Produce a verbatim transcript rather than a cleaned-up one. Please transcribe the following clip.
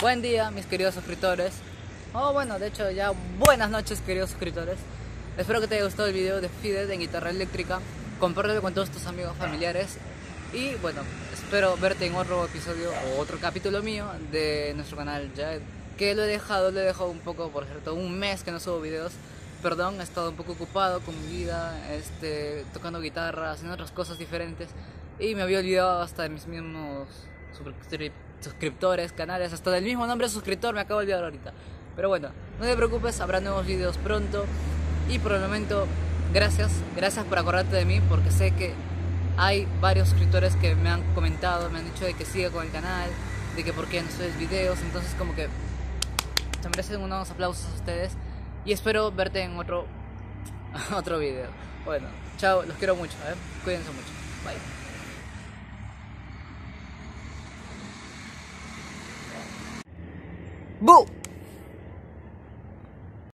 Buen día, mis queridos suscriptores. Oh, bueno, de hecho ya buenas noches, queridos suscriptores. Espero que te haya gustado el video de Fidel en guitarra eléctrica. Compártelo con todos tus amigos familiares. Y bueno, espero verte en otro episodio o otro capítulo mío de nuestro canal. Ya que lo he dejado, lo he dejado un poco, por cierto, un mes que no subo videos. Perdón, he estado un poco ocupado con mi vida, este, tocando guitarra, haciendo otras cosas diferentes. Y me había olvidado hasta de mis mismos suscriptores, canales, hasta del mismo nombre de suscriptor me acabo de olvidar ahorita. Pero bueno, no te preocupes, habrá nuevos videos pronto. Y por el momento, gracias, gracias por acordarte de mí, porque sé que hay varios suscriptores que me han comentado, me han dicho de que siga con el canal, de que por qué no subes videos. Entonces como que se merecen unos aplausos a ustedes. Y espero verte en otro otro video. Bueno, chao, los quiero mucho, ¿eh? Cuídense mucho. Bye. ¡Bu!